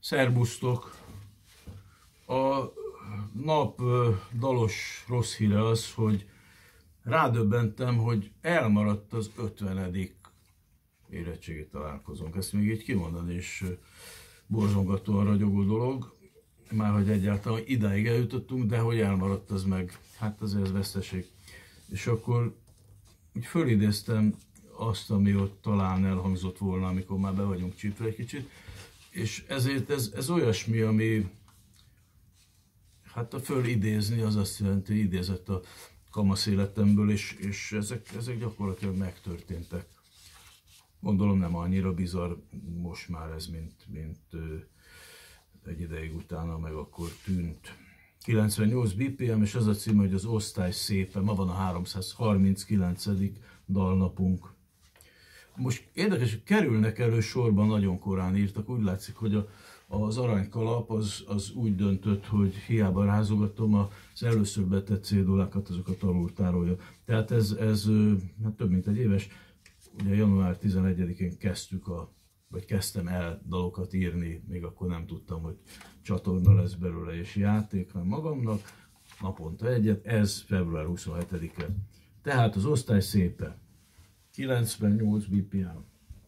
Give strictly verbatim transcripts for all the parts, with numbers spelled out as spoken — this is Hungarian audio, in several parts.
Szerbusztok! A nap dalos rossz híre az, hogy rádöbbentem, hogy elmaradt az ötvenedik érettségi találkozónk. Ezt még így kimondani is borzongatóan ragyogó dolog. Már hogy egyáltalán idáig eljutottunk, de hogy elmaradt az meg, hát azért ez veszteség. És akkor úgy fölidéztem azt, ami ott talán elhangzott volna, amikor már be vagyunk csípve egy kicsit. És ezért ez, ez olyasmi, ami, hát a fölidézni az azt jelenti, hogy idézett a kamasz életemből, és, és ezek, ezek gyakorlatilag megtörténtek. Gondolom nem annyira bizarr most már ez, mint, mint ö, egy ideig utána meg akkor tűnt. kilencvennyolc bé pé em, és az a cím, hogy az osztály szépe, ma van a háromszázharminckilencedik dalnapunk. Most érdekes, hogy kerülnek elő sorban, nagyon korán írtak, úgy látszik, hogy a, az aranykalap az, az úgy döntött, hogy hiába rázogatom, az először betett cédulákat, azokat alul tárolja. Tehát ez, ez hát több mint egy éves, ugye január tizenegyedikén kezdtük, a, vagy kezdtem el dalokat írni, még akkor nem tudtam, hogy csatorna lesz belőle és játék, hanem magamnak, naponta egyet, ez február huszonhetedike. Tehát az osztály szépe. kilencvennyolc bé pé em.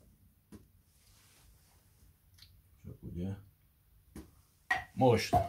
Csak ugye. Most.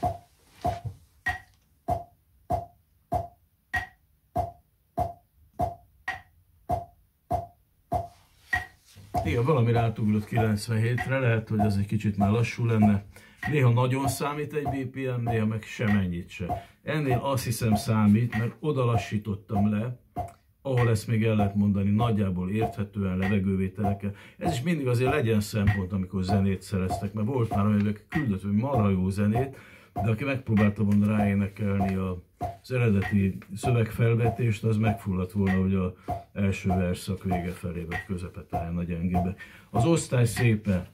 Igen, valami rátugrott kilencvenhétre, lehet, hogy ez egy kicsit már lassú lenne. Néha nagyon számít egy bé pé em, néha meg semennyit se. Ennél azt hiszem számít, mert oda lassítottam le, ahol ezt még el lehet mondani, nagyjából érthetően, levegővételekkel. Ez is mindig azért legyen szempont, amikor zenét szereztek, mert volt már olyan, hogy küldött, hogy marha jó zenét, de aki megpróbálta volna ráénekelni az eredeti szövegfelvetést, az megfulladt volna, hogy az első verszak vége felé, vagy közepetáján a gyengébe. Az osztály szépe.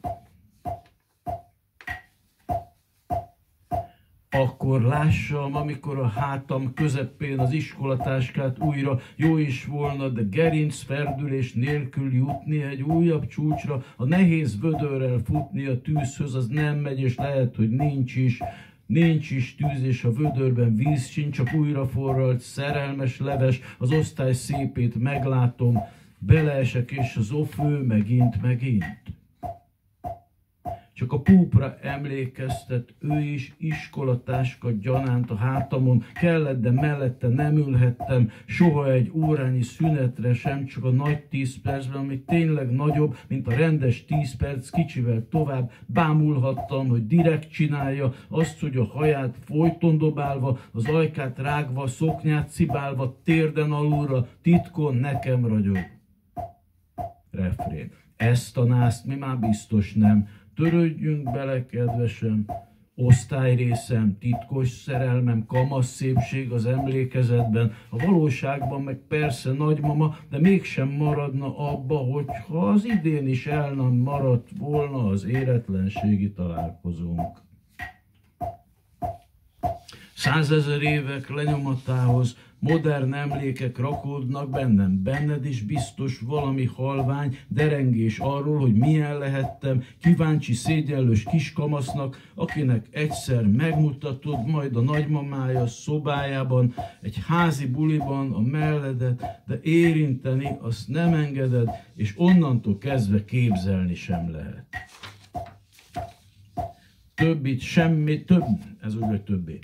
Akkor lássam, amikor a hátam közepén az iskolatáskát újra, jó is volna, de gerinc ferdülés nélkül jutni egy újabb csúcsra, a nehéz vödörrel futni a tűzhöz, az nem megy, és lehet, hogy nincs is. Nincs is tűz, és a vödörben víz sincs, csak újra forralt, szerelmes leves, az osztály szépét meglátom, beleesek, és az ofő megint, megint. Csak a púpra emlékeztet, ő is iskolatáska gyanánt a hátamon, kellett, de mellette nem ülhettem, soha egy órányi szünetre sem, csak a nagy tíz percben, ami tényleg nagyobb, mint a rendes tíz perc, kicsivel tovább bámulhattam, hogy direkt csinálja azt, hogy a haját folyton dobálva, az ajkát rágva, a szoknyát cibálva, térden alulra, titkon nekem ragyog. Refrén. Ezt a nászt mi már biztos nem. Törődjünk bele, kedvesem, osztályrészem, titkos szerelmem, kamasz szépség az emlékezetben, a valóságban meg persze nagymama, de mégsem maradna abba, hogyha az idén is el nem maradt volna az éretlenségi találkozónk. Százezer évek lenyomatához modern emlékek rakódnak bennem, benned is biztos valami halvány derengés arról, hogy milyen lehettem, kíváncsi szégyenlős kiskamasznak, akinek egyszer megmutatod majd a nagymamája szobájában, egy házi buliban a melledet, de érinteni azt nem engeded, és onnantól kezdve képzelni sem lehet. Többit, semmi, több, ez úgy, hogy többé.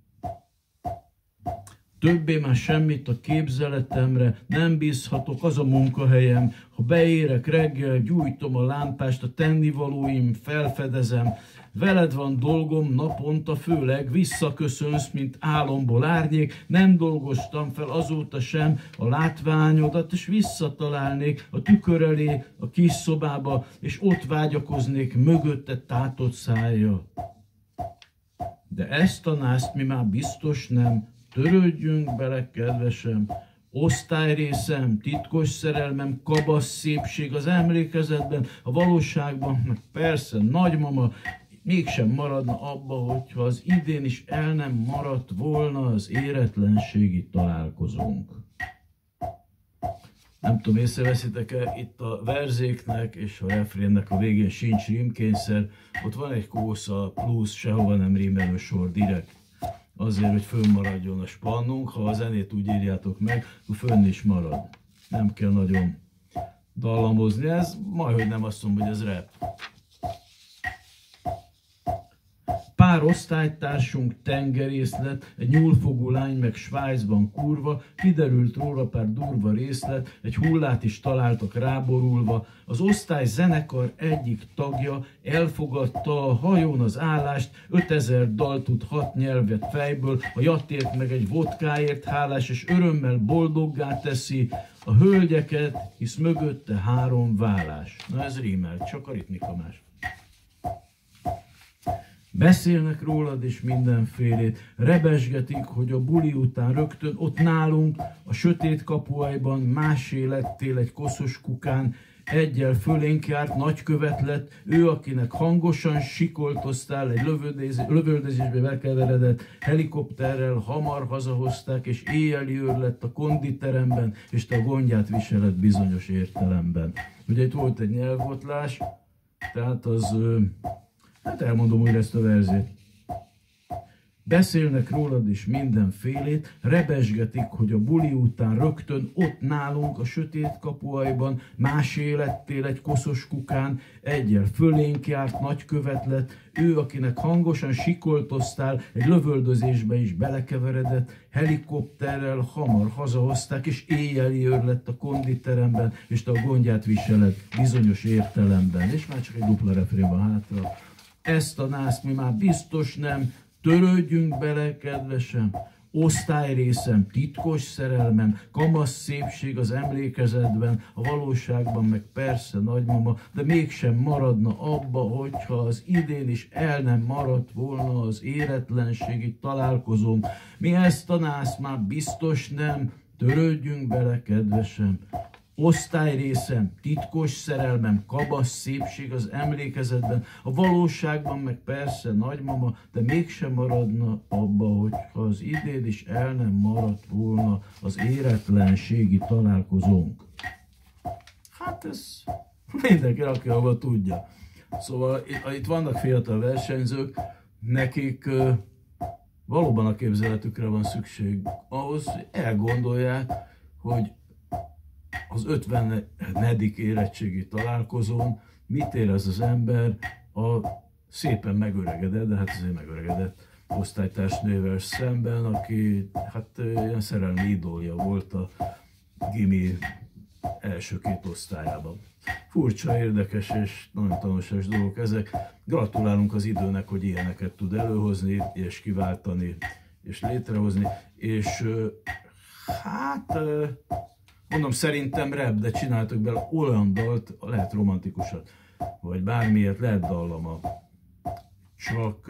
Többé már semmit a képzeletemre, nem bízhatok, az a munkahelyem. Ha beérek reggel, gyújtom a lámpást, a tennivalóim felfedezem. Veled van dolgom naponta, főleg visszaköszönsz, mint álomból árnyék. Nem dolgoztam fel azóta sem a látványodat, és visszatalálnék a tükör elé, a kis szobába, és ott vágyakoznék mögötte tátott szájja. De ezt a nászt mi már biztos nem. Törődjünk bele, kedvesem, osztályrészem, titkos szerelmem, kabasz szépség az emlékezetben, a valóságban, meg persze nagymama, mégsem maradna abba, hogyha az idén is el nem maradt volna az éretlenségi találkozónk. Nem tudom, észreveszitek-e, itt a verzéknek és a refrénnek a végén sincs rímkényszer, ott van egy kósza plusz sehova nem rímelő sor direkt. Azért, hogy fönnmaradjon a spannunk, ha a zenét úgy írjátok meg, akkor fönn is marad. Nem kell nagyon dallamozni, ez majdhogy nem azt mondom, hogy ez rap. Pár osztálytársunk tengerész lett, egy nyúlfogú lány meg Svájcban kurva, kiderült róla pár durva részlet, egy hullát is találtak ráborulva. Az osztály zenekar egyik tagja elfogadta a hajón az állást, ötezer dal tud hat nyelvet fejből, a jatért meg egy vodkáért hálás, és örömmel boldoggá teszi a hölgyeket, hisz mögötte három vállás. Na ez rímel, csak a ritmika más. Beszélnek rólad és mindenfélét, rebesgetik, hogy a buli után rögtön ott nálunk, a sötét kapuajban másé lettél egy koszos kukán, egyel fölénk járt, nagykövet lett, ő, akinek hangosan sikoltoztál, egy lövöldözésbe bekeveredett helikopterrel hamar hazahozták, és éjjeli őr lett a konditeremben, és te a gondját viseled bizonyos értelemben. Ugye itt volt egy nyelvotlás, tehát az... Hát elmondom újra ezt a verzét. Beszélnek rólad is mindenfélét, rebesgetik, hogy a buli után rögtön ott nálunk a sötét kapuajban másé lettél egy koszos kukán, egyel fölénk járt, nagykövet lett, ő, akinek hangosan sikoltoztál, egy lövöldözésbe is belekeveredett, helikopterrel hamar hazahozták, és éjjeli őr lett a konditeremben, és te a gondját viseled bizonyos értelemben. És már csak egy dupla refrén van hátra. Ezt a nászt mi már biztos nem, törődjünk bele, kedvesem, osztályrészem, titkos szerelmem, kamasz szépség az emlékezetben, a valóságban meg persze nagymama, de mégsem maradna abba, hogyha az idén is el nem maradt volna az éretlenségi találkozóm. Mi ezt a nászt már biztos nem, törődjünk bele, kedvesem. Osztályrészem, titkos szerelmem, kabasz szépség az emlékezetben, a valóságban meg persze nagymama, de mégsem maradna abba, hogyha az idén is el nem maradt volna az éretlenségi találkozónk. Hát ez mindenki, aki abba tudja. Szóval itt vannak fiatal versenyzők, nekik valóban a képzeletükre van szükség ahhoz, hogy elgondolják, hogy az ötvenedik érettségi találkozón mit érez az ember a szépen megöregedett, de hát azért megöregedett osztálytársnővel szemben, aki hát ilyen szerelmi idólja volt a gimi első két osztályában. Furcsa, érdekes és nagyon tanulságos dolgok ezek. Gratulálunk az időnek, hogy ilyeneket tud előhozni, és kiváltani, és létrehozni, és hát... Mondom, szerintem rap, de csináltok bele olyan dalt, lehet romantikusat, vagy bármilyet, lehet dallama. Csak